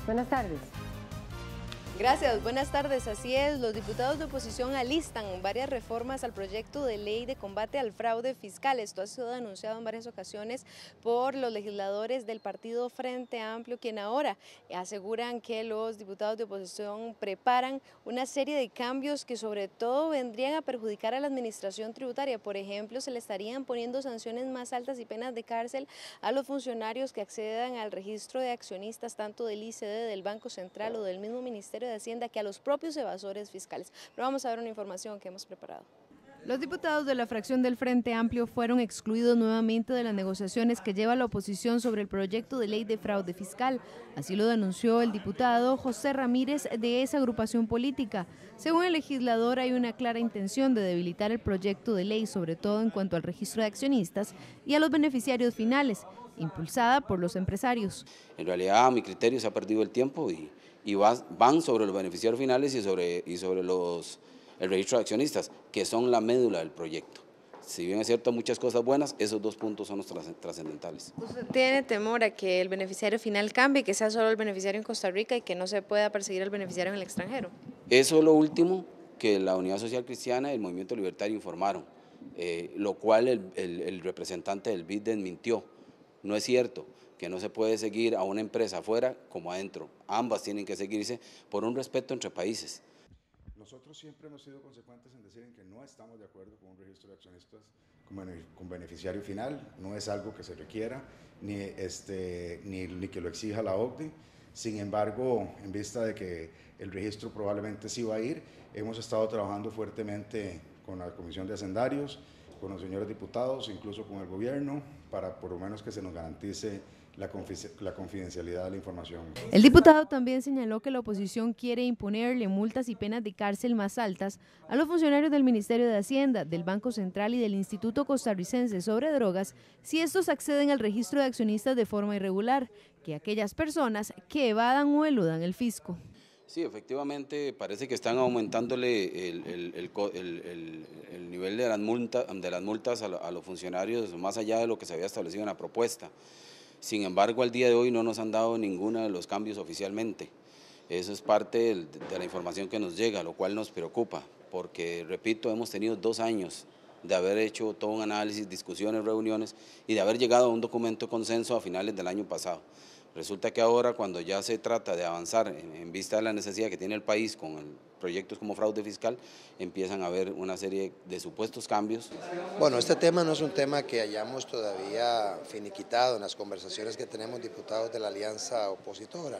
Buenas tardes. Gracias, buenas tardes. Así es, los diputados de oposición alistan varias reformas al proyecto de ley de combate al fraude fiscal. Esto ha sido denunciado en varias ocasiones por los legisladores del partido Frente Amplio, quien ahora aseguran que los diputados de oposición preparan una serie de cambios que sobre todo vendrían a perjudicar a la administración tributaria. Por ejemplo, se le estarían poniendo sanciones más altas y penas de cárcel a los funcionarios que accedan al registro de accionistas tanto del ICD, del Banco Central o del mismo Ministerio de Hacienda que a los propios evasores fiscales. Pero vamos a ver una información que hemos preparado. Los diputados de la fracción del Frente Amplio fueron excluidos nuevamente de las negociaciones que lleva la oposición sobre el proyecto de ley de fraude fiscal. Así lo denunció el diputado José Ramírez de esa agrupación política. Según el legislador, hay una clara intención de debilitar el proyecto de ley, sobre todo en cuanto al registro de accionistas y a los beneficiarios finales, impulsada por los empresarios. En realidad, a mi criterio, se ha perdido el tiempo y van sobre los beneficiarios finales y sobre el registro de accionistas, que son la médula del proyecto. Si bien es cierto, muchas cosas buenas, esos dos puntos son los trascendentales. ¿Usted tiene temor a que el beneficiario final cambie, que sea solo el beneficiario en Costa Rica y que no se pueda perseguir al beneficiario en el extranjero? Eso es lo último que la Unidad Social Cristiana y el Movimiento Libertario informaron, lo cual el representante del BID desmintió. No es cierto que no se puede seguir a una empresa afuera como adentro. Ambas tienen que seguirse por un respeto entre países. Nosotros siempre hemos sido consecuentes en decir que no estamos de acuerdo con un registro de accionistas con beneficiario final. No es algo que se requiera ni que lo exija la OCDE. Sin embargo, en vista de que el registro probablemente sí va a ir, hemos estado trabajando fuertemente con la Comisión de Hacendarios, con los señores diputados, incluso con el gobierno, para por lo menos que se nos garantice la confidencialidad de la información. El diputado también señaló que la oposición quiere imponerle multas y penas de cárcel más altas a los funcionarios del Ministerio de Hacienda, del Banco Central y del Instituto Costarricense sobre Drogas si estos acceden al registro de accionistas de forma irregular, que aquellas personas que evadan o eludan el fisco. Sí, efectivamente parece que están aumentándole el nivel de las multas a los funcionarios más allá de lo que se había establecido en la propuesta. Sin embargo, al día de hoy no nos han dado ninguno de los cambios oficialmente. Eso es parte de la información que nos llega, lo cual nos preocupa, porque, repito, hemos tenido 2 años de haber hecho todo un análisis, discusiones, reuniones y de haber llegado a un documento de consenso a finales del año pasado. Resulta que ahora, cuando ya se trata de avanzar en vista de la necesidad que tiene el país con proyectos como fraude fiscal, empiezan a haber una serie de supuestos cambios. Bueno, este tema no es un tema que hayamos todavía finiquitado en las conversaciones que tenemos diputados de la alianza opositora.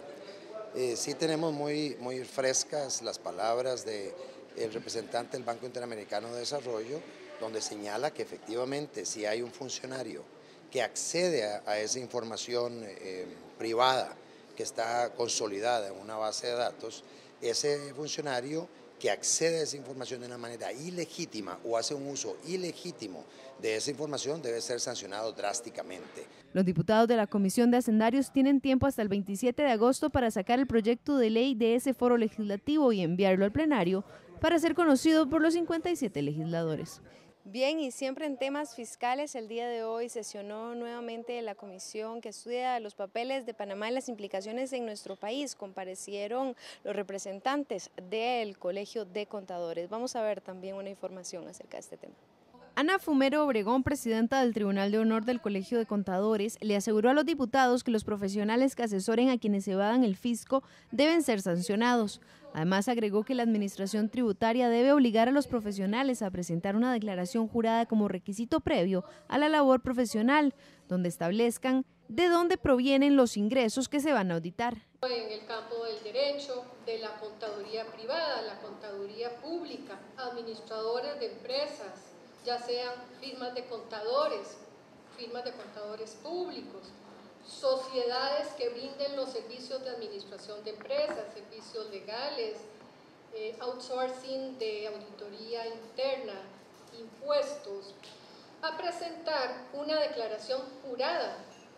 Sí tenemos muy frescas las palabras del representante del Banco Interamericano de Desarrollo, donde señala que efectivamente si hay un funcionario que accede a esa información privada que está consolidada en una base de datos, ese funcionario que accede a esa información de una manera ilegítima o hace un uso ilegítimo de esa información debe ser sancionado drásticamente. Los diputados de la Comisión de Hacendarios tienen tiempo hasta el 27 de agosto para sacar el proyecto de ley de ese foro legislativo y enviarlo al plenario para ser conocido por los 57 legisladores. Bien, y siempre en temas fiscales, el día de hoy sesionó nuevamente la comisión que estudia los papeles de Panamá y las implicaciones en nuestro país. Comparecieron los representantes del Colegio de Contadores. Vamos a ver también una información acerca de este tema. Ana Fumero Obregón, presidenta del Tribunal de Honor del Colegio de Contadores, le aseguró a los diputados que los profesionales que asesoren a quienes evadan el fisco deben ser sancionados. Además, agregó que la administración tributaria debe obligar a los profesionales a presentar una declaración jurada como requisito previo a la labor profesional, donde establezcan de dónde provienen los ingresos que se van a auditar. En el campo del derecho, de la contaduría privada, la contaduría pública, administradores de empresas, ya sean firmas de contadores públicos, sociedades que brinden los servicios de administración de empresas, servicios legales, outsourcing de auditoría interna, impuestos, a presentar una declaración jurada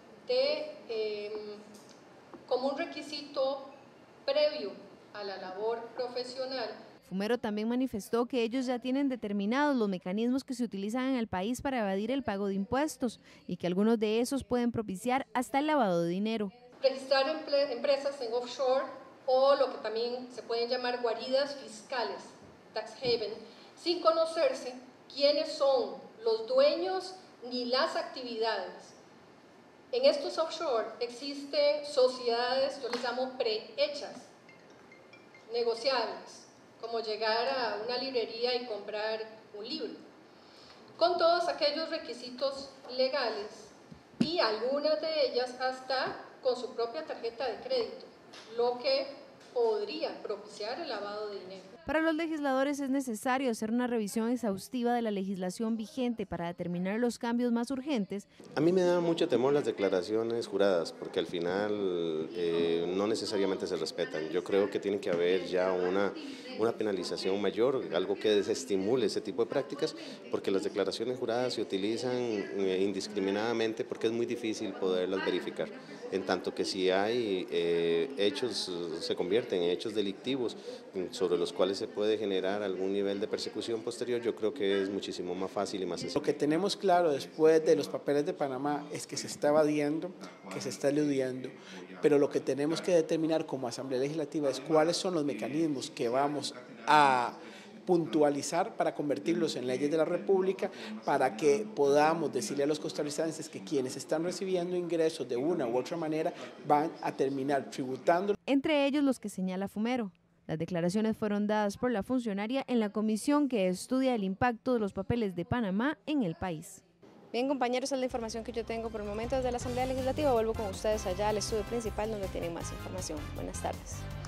como un requisito previo a la labor profesional. Fumero también manifestó que ellos ya tienen determinados los mecanismos que se utilizan en el país para evadir el pago de impuestos y que algunos de esos pueden propiciar hasta el lavado de dinero. registrar empresas en offshore o lo que también se pueden llamar guaridas fiscales, tax haven, sin conocerse quiénes son los dueños ni las actividades. En estos offshore existen sociedades, yo les llamo prehechas, negociables, como llegar a una librería y comprar un libro, con todos aquellos requisitos legales y algunas de ellas hasta con su propia tarjeta de crédito, lo que podría propiciar el lavado de dinero. Para los legisladores es necesario hacer una revisión exhaustiva de la legislación vigente para determinar los cambios más urgentes. A mí me da mucho temor las declaraciones juradas, porque al final no necesariamente se respetan. Yo creo que tiene que haber ya una penalización mayor, algo que desestimule ese tipo de prácticas, porque las declaraciones juradas se utilizan indiscriminadamente porque es muy difícil poderlas verificar. En tanto que si hay hechos, se convierten en hechos delictivos sobre los cuales se puede generar algún nivel de persecución posterior, yo creo que es muchísimo más fácil y más sencillo. Lo que tenemos claro después de los papeles de Panamá es que se está evadiendo, que se está eludiendo, pero lo que tenemos que determinar como Asamblea Legislativa es cuáles son los mecanismos que vamos a puntualizar para convertirlos en leyes de la República, para que podamos decirle a los costarricenses que quienes están recibiendo ingresos de una u otra manera van a terminar tributando. Entre ellos los que señala Fumero. Las declaraciones fueron dadas por la funcionaria en la comisión que estudia el impacto de los papeles de Panamá en el país. Bien, compañeros, esa es la información que yo tengo por el momento desde la Asamblea Legislativa. Vuelvo con ustedes allá al estudio principal donde tienen más información. Buenas tardes.